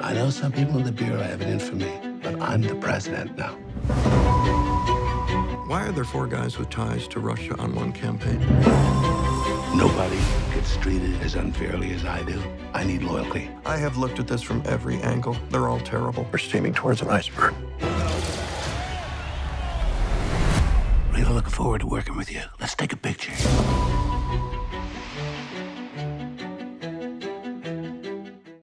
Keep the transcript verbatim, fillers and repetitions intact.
I know some people in the Bureau have it in for me, but I'm the president now. Why are there four guys with ties to Russia on one campaign? Nobody gets treated as unfairly as I do. I need loyalty. I have looked at this from every angle. They're all terrible. We're steaming towards an iceberg. Really looking forward to working with you. Let's take a picture.